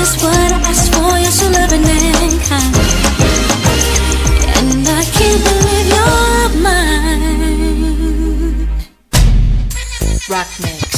just what I asked for. You're so loving and kind, and I can't believe you're mine. Rock mix.